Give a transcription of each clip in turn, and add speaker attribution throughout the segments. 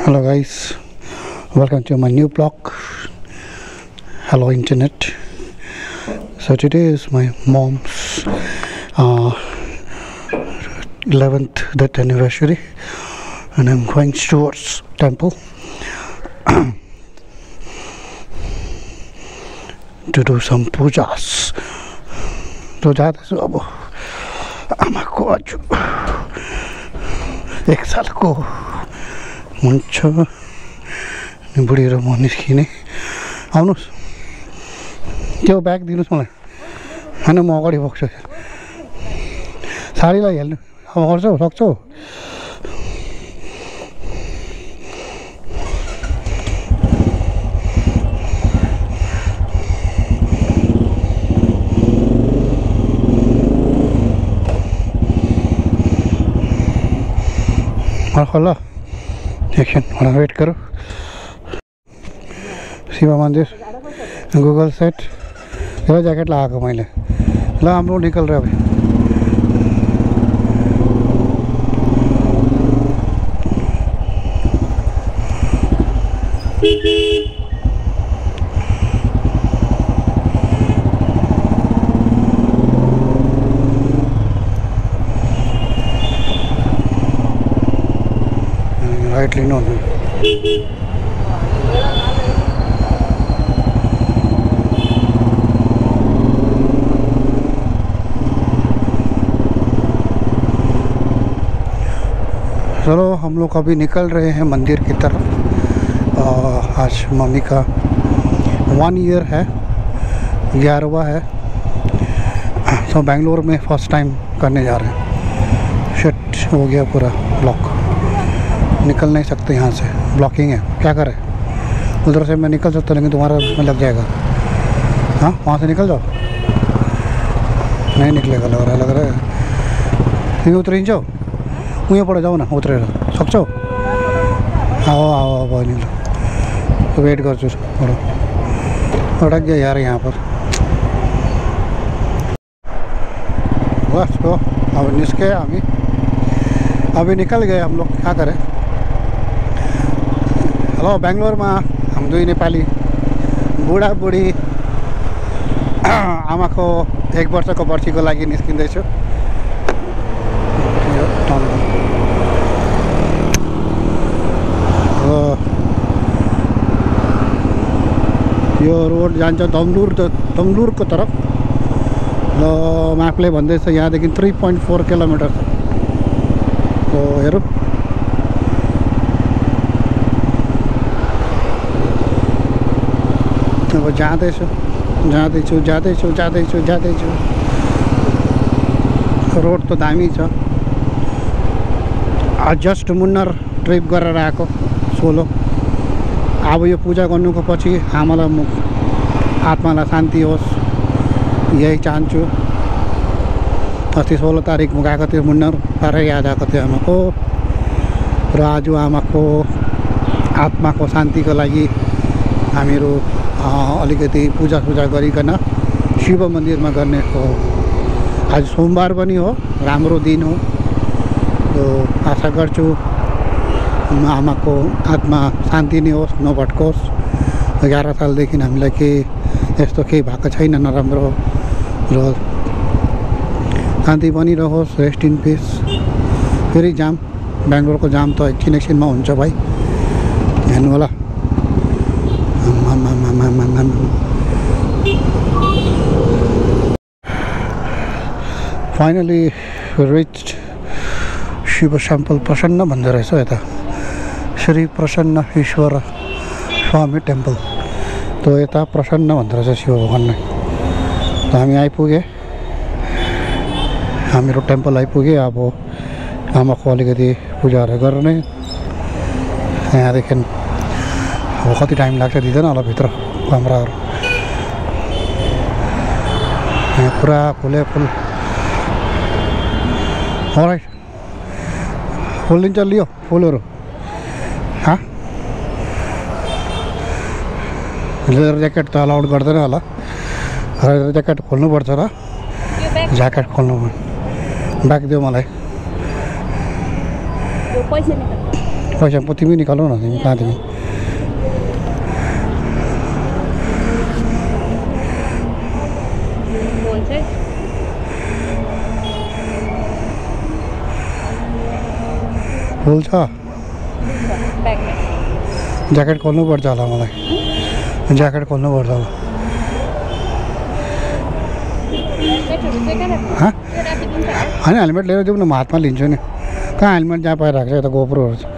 Speaker 1: Hello guys, welcome to my new blog. Hello internet. So today is my mom's 11th death anniversary and I'm going towards temple to do some pujas. तो जाँदैछु अब आमाको आज 1 सालको हुन्छ नि बुढी र म निस्किने आउनुस् त्यो ब्याग दिनुस् मलाई हैन म अगाडि बोक्छु साडीलाई हेल्नु अब गर्छौ सक्छौ ल एकछिन मलाई वेट करो शिव मन्दिर गुगल सेट यो ज्याकेट लगाएको मैले ल हाम्रो निकल रह्यो अभी राइट लिनु हो चलो हम लोग अभी निकल रहे हैं मंदिर की तरफ। आज मम्मी का 1 ईयर है, 11वां है। तो बेंगलोर में फर्स्ट टाइम करने जा रहे हैं। शिट हो गया पूरा ब्लॉक, निकल नहीं सकते यहाँ से, ब्लॉकिंग है। क्या करें, उधर से मैं निकल सकता लेकिन तुम्हारा में लग जाएगा। हाँ वहाँ से निकल जाओ, नहीं निकलेगा लग रहा है। तिमी उत्रिन्छ उहीँ पढ जाऊ न, उत्रेर सक्छौ? आओ बहिनी ल वेट गर्छु अटक गया यार यहाँ पर। बस तो अब निस्के अभी निकल गए हम लोग। क्या करें। हेलो बेंगलोर में हम दुई नेपाली बुढाबुढी आमाको 1 वर्षको बर्षीको लागि निस्किँदैछु। यो रोड जान्छ दमलुरको तरफ। ल म्यापले भन्दैछ यहाँदेखि 3.4 किलोमिटर छ। तो हेरौँ अब जाँदैछु। रोड तो दामी छ। जस्ट मुन्नर ट्रिप गरेर आएको सोलो। अब यो पूजा गर्नुको पछि आत्मालाई शान्ति होस् यही चाहन्छु। अस्ति 16 तारिक गएको थियो मुन्नर, साह्रै याद आएको थियो आमाको। र आज आमाको आत्माको शान्तिको लागि हामीहरू अलिकति पूजा गरिकन शिव मन्दिरमा गर्ने हो। आज सोमबार पनि हो, राम्रो दिन हो। तो आशा गर्छु आमाको आत्मा शान्ति नै होस्, नभट्कोस्। 11 सालदेखि हामीलाई यस्तो केही भएको छैन नराम्रो, र शान्ति पनि रहोस्। Rest in peace. फेरि जाम, बेंगलोरको जाम त एकछिनमा हुन्छ भाइ, हेर्नु होला। Finally reached Shiv temple. प्रसन्न भन्दो रहेछ यता, श्री प्रसन्न ईश्वर स्वामी टेम्पल। तो यता प्रसन्न भन्दो रहेछ शिव भगवान्लाई। तो हामी आइपुगे, हामीहरू टेम्पल आइपुगे। अब आमाको अलिकति पूजाहरू गर्ने। यहाँदेखि अब कति टाइम लाग्छ दिँदैन होला भित्र कमराहरू। यहाँ पुरा फुले फुल। अलराइट फुल लिन्छ, लियो फुलहरू। हाँ लेदर ज्याकेट त अलाउड गर्दैन होला। लेदर ज्याकेट खोल्नुपर्छ र ज्याकेट खोल्नु ब्याग दियो मलाई। पैसा तिमी निकालौ न तिमी कहाँ तिमी फुल छ ज्याकेट खोल्नुपर्छ होला मलाई ज्याकेट खोल्नुपर्छ होला होइन हेलमेट लिएर जाउँ न म हातमा लिन्छु नि कहाँ हेलमेट जहाँ पाइरहेको छ यता गोप्रोहरू छ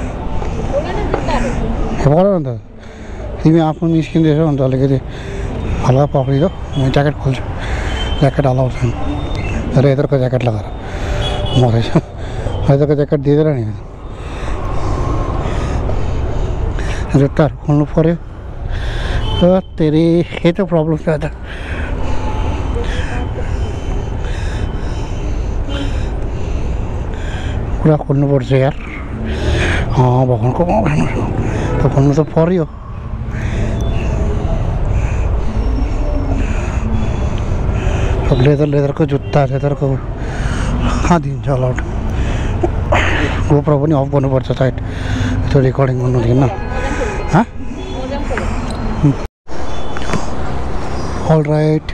Speaker 1: खोल अन्त तिमी आफ्नो निस्किँदैछौ अन्त अलिकति हल्का पक्रिदो म ज्याकेट खोल्छु ज्याकेट अलाउ छैन र यत्रोको ज्याकेट लगाएर मरेछ यत्रोको ज्याकेट दिँदैन नि जुत्ताहरू खोल्नु पऱ्यो तेरि यही त प्रब्लम छ त पुरा खोल्नुपर्छ यार भगवान्को त खोल्नु त पर्यो लेदरको जुत्ता लेदरको कहाँ दिन्छ अलाउड गोप्रो पनि अफ गर्नुपर्छ साइड त्यो रेकर्डिङ गर्नु दिएन अल राइट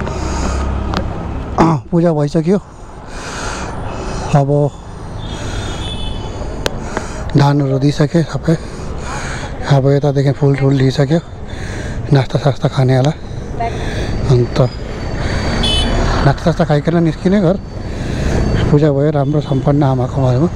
Speaker 1: पूजा भइसक्यो अब धानहरू दिइसक्यो सबै अब यतादेखि फुल लिइसक्यो नास्ता सास्ता खानेहरूलाई अन्त नास्ता खाइकन निस्किने घर पूजा भयो राम्रो सम्पन्न आमाको घरमा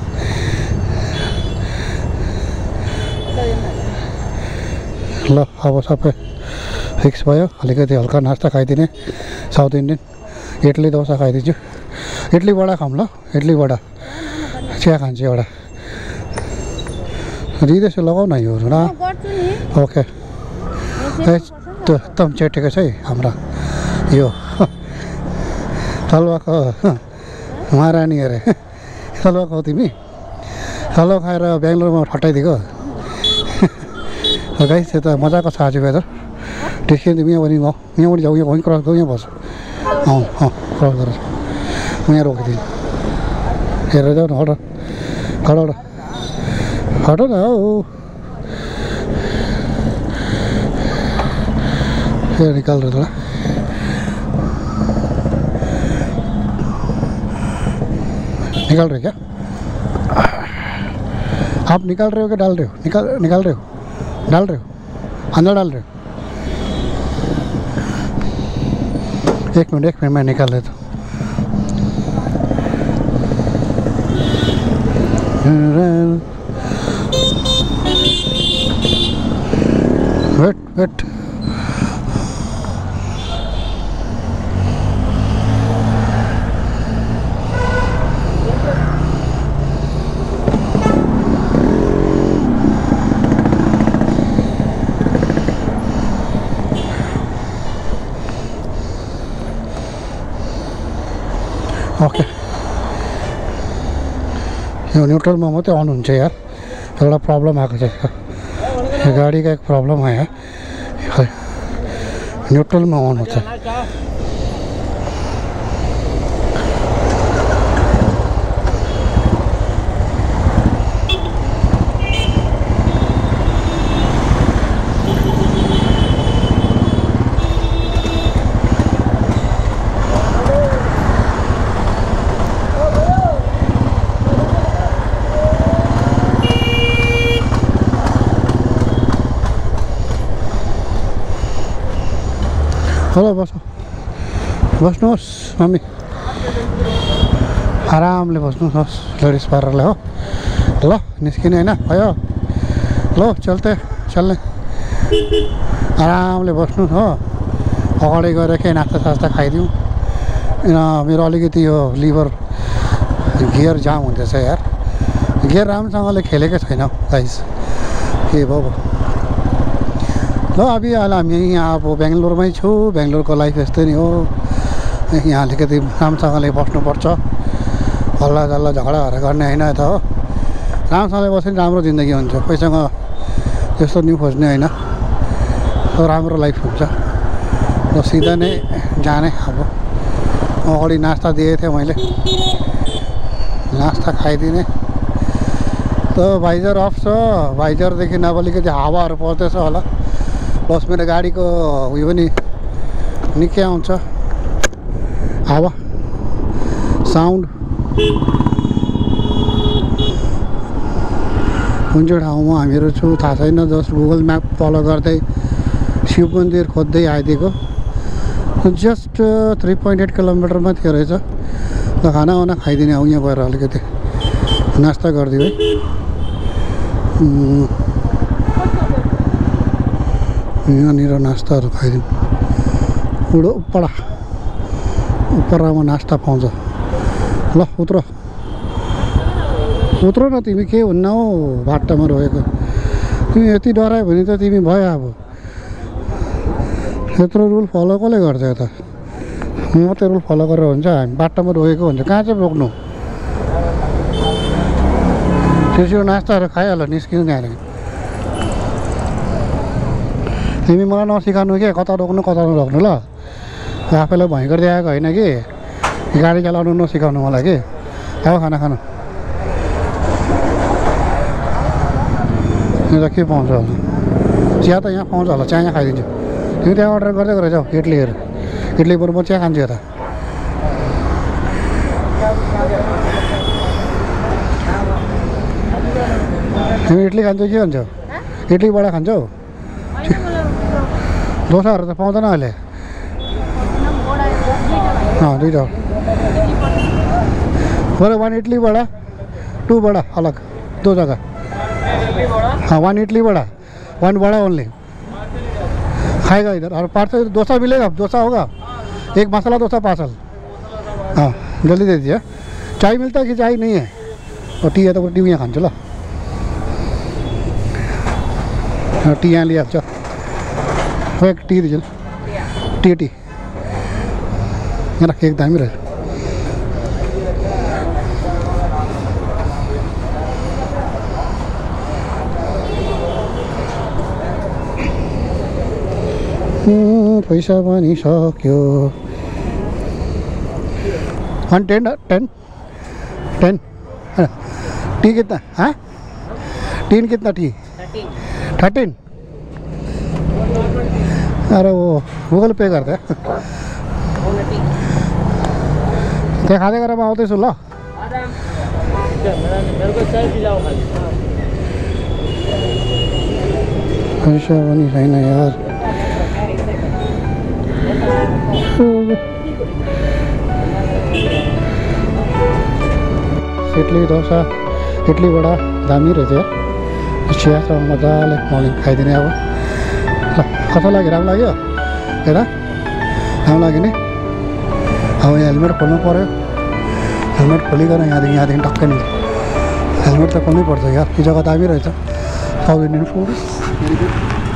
Speaker 1: ल अब सबै फिक्स भयो अलिकति हल्का नास्ता खाइदिने साउथ इन्डियन इडली डोसा खाइदिन्छु इडली वडा खाऊँ ल इडली वडा चिया खान्छु एउटा दिँदैछु लगाउ न यो न ओके एकदम चेटेको छ है हाम्रा यो हलुवाको महारानी अरे हलुवा खाऊ तिमी हलुवा खाएर बेङ्गलोरमा ठट्टाइदिएको गाइस त्यो त मजाको छ आज वेदर देखियो तिमी यहाँ पनि यहाँबाट जाऊ यहाँ वहीँ क्रस गऊ यहाँ बस क्रस गरेर म यहाँ रोकिदिन्छु हेरेर जाऊ न हट न हौ निकाल रहे थोड़ा निकाल रहे क्या आप निकाल रहे हो क्या डाल रहे हो निकाल रहे हो अंदर डाल रहे हो एक मिनट मैं निकाल लेता हूँ वेट ओके यो न्यूट्रलमा मात्रै अन हुन्छ यार एउटा प्रब्लम आएको छ यो गाडीको एक प्रब्लम आयो न्यूट्रलमा अन हुन्छ हेलो बस्नुहोस् मम्मी आरामले बस्नुहोस् लेडिज पार्लरले हो ल निस्किने होइन भयो ल चल्ने आरामले बस्नु हो अगाडि गएर केही नास्ता सास्ता खाइदिउँ मेरो अलिकति यो लिभर गियर जाम हुँदैछ यार गियर राम्रोसँगले खेलेकै छैन गाइस के भयो ल अभी हामी यहाँ अब बेङ्गलोरमै छु बेङ्गलोरको लाइफ यस्तै नै हो यहाँ अलिकति राम्रोसँगले बस्नुपर्छ हल्ला झल्ला झगडाहरू गर्ने होइन त हो राम्रोसँगले बस्यो भने राम्रो जिन्दगी हुन्छ कोहीसँग त्यस्तो न्यु खोज्ने होइन राम्रो लाइफ हुन्छ र सिधा नै जाने अब अगाडि नास्ता दिएको थिएँ मैले नास्ता खाइदिने त भाइजर अफ छ भाइजरदेखि अब अलिकति हावाहरू पर्दैछ होला प्लस मेरो गाडीको उयो पनि निकै आउँछ हावा साउन्ड कुन चाहिँ ठाउँमा हामीहरू छु थाहा छैन जस्ट गुगल म्याप फलो गर्दै शिव मन्दिर खोज्दै आइदिएको जस्ट 3.8 किलोमिटरमा थियो रहेछ ल खानावाना खाइदिने हो यहाँ गएर अलिकति नास्ता गरिदियो है यहाँनिर नास्ताहरू खाइदिउँ उपरामा नास्ता पाउँछ ल उत्र न तिमी के हुन्न हौ बाटोमा रोएको तिमी यति डरायो भने त तिमी भयो अब यत्रो रुल फलो कसले गर्छ यता म मात्रै रुल फलो गरेर हुन्छ हामी बाटोमा रोकेको हुन्छ कहाँ चाहिँ रोक्नु त्यसो नास्ताहरू खाइहाल्यो निस्किनु त्यहाँदेखि तिमी मलाई नसिकाउनु के कता रोक्नु ल आफैलाई भयङ्कर देखाएको होइन कि गाडी चलाउनु नसिकाउनु मलाई कि अब खाना खानु यहाँ त के पाउँछ होला चिया त यहाँ पाउँछ होला चिया यहाँ खाइदिन्छु तिमी त्यहाँ अर्डर गर्दै गरेर जाऊ इडलीहरू इडली बरु म चिया खान्छु यता तिमी इडली खान्छौ के भन्छौ इडली बडा खान्छौ डोसाहरू त पाउँदैन अहिले दुईवटा बोले 1 इडली बड़ा 2 बड़ा अलग 2 जगह 1 इडली बड़ा 1 बड़ा ओनली खाएगा इधर और पार्सल डोसा मिलेगा डोसा होगा 1 मसाला डोसा पार्सल हाँ जल्दी दे दीजिए चाय मिलता है कि चाय नहीं है और टी है तो टी यहाँ खान्छ ल टी यहाँ लिइहाल्छ एक टी दीजिए टी यहाँ राख एक दामी रहेछ पैसा पनि सक्यो 110 10 टी कितना हाँ टीन कितना टी 13 अरे वो गूगल पे करते त्यहाँ खाँदै गरेर म आउँदैछु ल पैसा पनि छैन यार इडली डोसा इडली बडा दामी रहेछ यार चियासँग मजाले मर्निङ खाइदिने अब ल कस्तो लाग्यो राम्रो लाग्यो हेर राम्रो लाग्यो नि अब हेलमेट खोल्नु पऱ्यो हेलमेट खोलिकन यहाँदेखि टक्कै नि हेलमेट त खोल्नै पर्छ यार यो जग्गा दामी रहेछ 1000 Indian food